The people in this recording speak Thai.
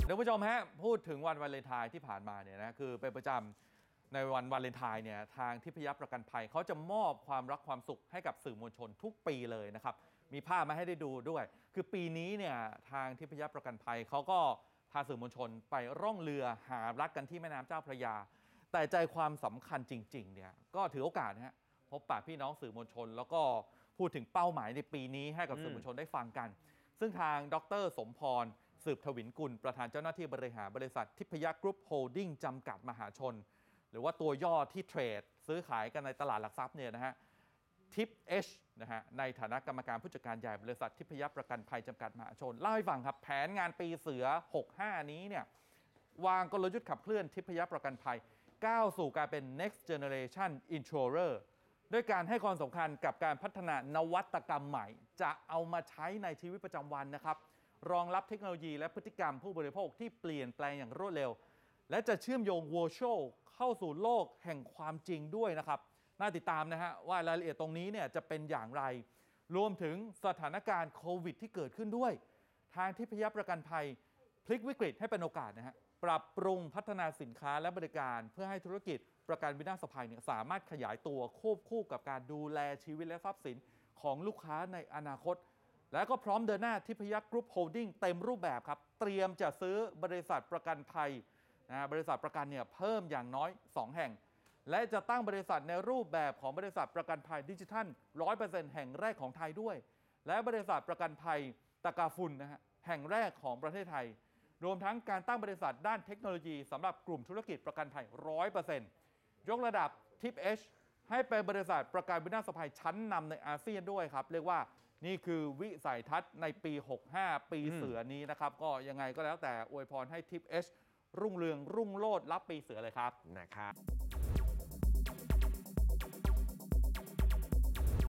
ท่านผู้ชมฮะพูดถึงวันวาเลนไทน์ที่ผ่านมาเนี่ยนะคือเป็นประจำในวันวาเลนไทน์เนี่ยทางทิพยประกันภัยเขาจะมอบความรักความสุขให้กับสื่อมวลชนทุกปีเลยนะครับมีภาพมาให้ได้ดูด้วยคือปีนี้เนี่ยทางทิพยประกันภัยเขาก็พาสื่อมวลชนไปร่องเรือหารักกันที่แม่น้ำเจ้าพระยาแต่ใจความสำคัญจริงๆเนี่ยก็ถือโอกาสนะฮะพบปะพี่น้องสื่อมวลชนแล้วก็พูดถึงเป้าหมายในปีนี้ให้กับสื่อมวลชนได้ฟังกันซึ่งทางดร.สมพรสืบทวินกุลประธานเจ้าหน้าที่บริหารบริษัททิพยกรุ๊ปโฮลดิ้งจำกัดมหาชนหรือว่าตัวย่อที่เทรดซื้อขายกันในตลาดหลักทรัพย์เนี่ยนะฮะทิปเอชนะฮะในฐานะกรรมการผู้จัดการใหญ่บริษัททิพยประกันภัยจำกัดมหาชนเล่าให้ฟังครับแผนงานปีเสือ65นี้เนี่ยวางกลยุทธ์ขับเคลื่อนทิพยประกันภัยก้าวสู่การเป็น next generation insurer ด้วยการให้ความสำคัญกับการพัฒนานวัตกรรมใหม่จะเอามาใช้ในชีวิตประจำวันนะครับรองรับเทคโนโลยีและพฤติกรรมผู้บริโภคที่เปลี่ยนแปลงอย่างรวดเร็วและจะเชื่อมโยง virtual เข้าสู่โลกแห่งความจริงด้วยนะครับน่าติดตามนะฮะว่ารายละเอียดตรงนี้เนี่ยจะเป็นอย่างไรรวมถึงสถานการณ์โควิดที่เกิดขึ้นด้วยทางทิพยประกันภัยพลิกวิกฤตให้เป็นโอกาสนะฮะปรับปรุงพัฒนาสินค้าและบริการเพื่อให้ธุรกิจประกันวินาศภัยเนี่ยสามารถขยายตัวควบคู่กับการดูแลชีวิตและทรัพย์สินของลูกค้าในอนาคตและก็พร้อมเดินหน้าทิพยกรุ๊ปโฮลดิ้งเต็มรูปแบบครับเตรียมจะซื้อบริษัทประกันภัยบริษัทประกันเนี่ยเพิ่มอย่างน้อย2แห่งและจะตั้งบริษัทในรูปแบบของบริษัทประกันภัยดิจิทัล 100% แห่งแรกของไทยด้วยและบริษัทประกันภัยตะกาฟุนนะฮะแห่งแรกของประเทศไทยรวมทั้งการตั้งบริษัทด้านเทคโนโลยีสำหรับกลุ่มธุรกิจประกันภัย 100% ยกระดับทิปเอชให้เป็นบริษัทประกันวินาศภัยชั้นนำในอาเซียนด้วยครับเรียกว่านี่คือวิสัยทัศน์ในปี65ปีเสือนี้นะครับก็ยังไงก็แล้วแต่อวยพรให้ทิปเอชรุ่งเรืองรุ่งโรจน์รับปีเสือเลยครับนะครับ